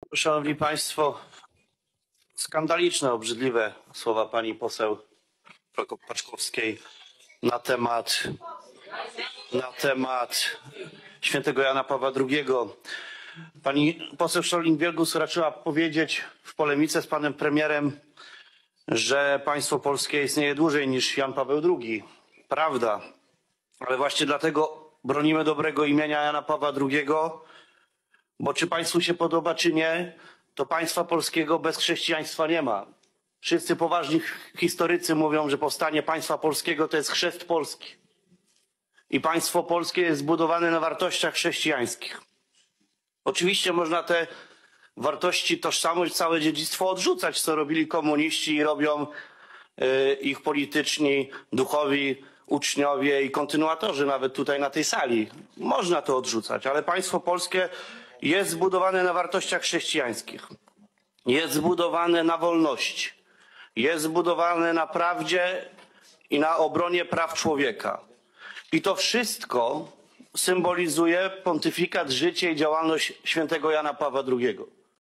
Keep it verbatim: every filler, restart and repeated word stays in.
Szanowni Państwo, skandaliczne, obrzydliwe słowa pani poseł Prokop-Paczkowskiej na temat, na temat świętego Jana Pawła drugiego. Pani poseł Scheuring-Wielgus raczyła powiedzieć w polemice z panem premierem, że państwo polskie istnieje dłużej niż Jan Paweł drugi. Prawda, ale właśnie dlatego bronimy dobrego imienia Jana Pawła drugiego, bo czy państwu się podoba, czy nie, to państwa polskiego bez chrześcijaństwa nie ma. Wszyscy poważni historycy mówią, że powstanie państwa polskiego to jest chrzest Polski. I państwo polskie jest zbudowane na wartościach chrześcijańskich. Oczywiście można te wartości, tożsamość, całe dziedzictwo odrzucać, co robili komuniści i robią y, ich polityczni, duchowi, uczniowie i kontynuatorzy nawet tutaj na tej sali. Można to odrzucać, ale państwo polskie jest zbudowane na wartościach chrześcijańskich. Jest zbudowane na wolności. Jest zbudowane na prawdzie i na obronie praw człowieka. I to wszystko symbolizuje pontyfikat, życie i działalność świętego Jana Pawła drugiego.